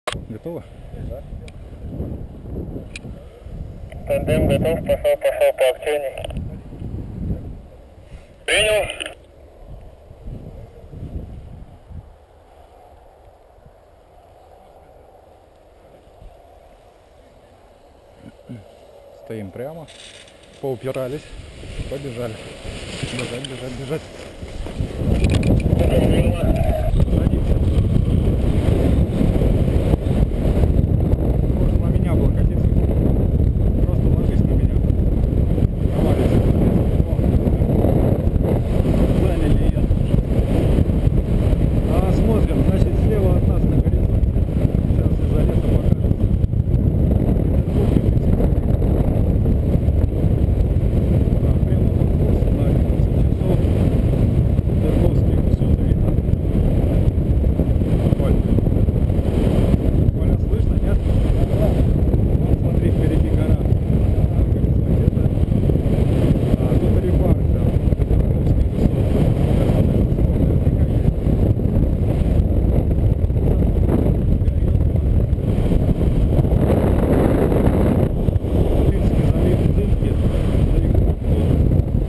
Готово? Да. Тандем готов, пошел по активней. Принял. Стоим прямо, поупирались, побежали. Бежать, бежать, бежать. Садимся. Можно на меня облокотиться. Просто ложись на меня. Проваливайся. Заняли ее. А смотрим, значит, слева от нас на горизонте. Сейчас из-за леса покажется. Прямо под курсом на 11 часов. Верховские высоты видно. Оль. Оля, слышно, нет? Вон, смотри, впереди гора. На горизонте это. А тут репарк, да. Верховские высоты. Наверняка есть. Финский залив дымки. Далеко оттуда.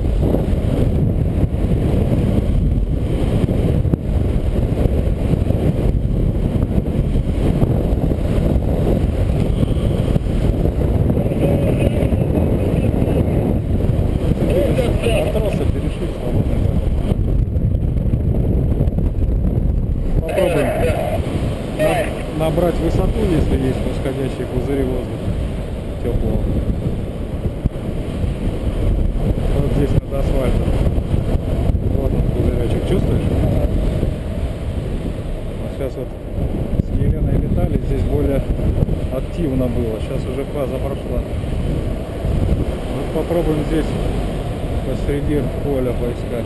Матросы перешли в свободный поток. Попробуем набрать высоту, если есть восходящие пузыри воздуха теплого. Вот здесь над асфальтом. Вот он пузыречек, чувствуешь? А сейчас вот с Еленой летали, здесь более активно было. Сейчас уже фаза прошла. Вот попробуем здесь посреди поля поискать.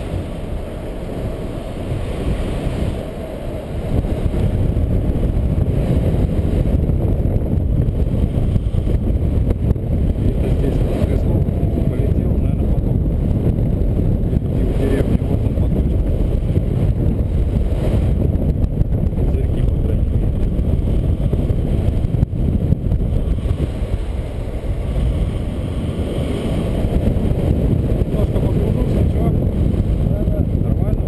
Где-то здесь повезло, полетел, наверное, поток. Где-то в деревне, вот он поточек. Пузырьки потратили. Немножко покружился, ничего? Нормально?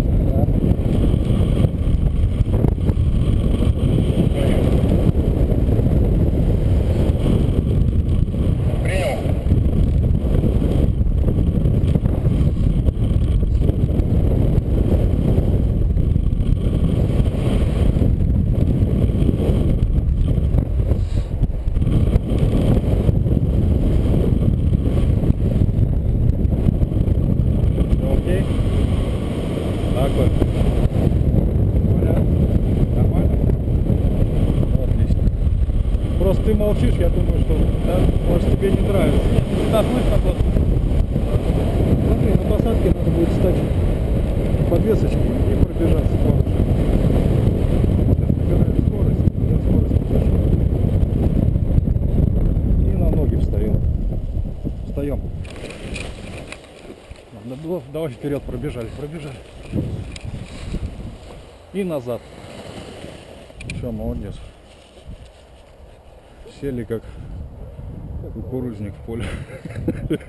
Принял. Окей? Так вот. Оля, нормально? Отлично. Просто ты молчишь, я думаю, что да, может тебе не нравится. Да, слышь, потом. Смотри, на посадке надо будет встать в подвесочки и пробежаться пару шагов. Сейчас набираем скорость, я скорость покажу. И на ноги встаем. Встаем. Давай вперед, пробежали. И назад. Все, молодец. Сели как кукурузник в поле.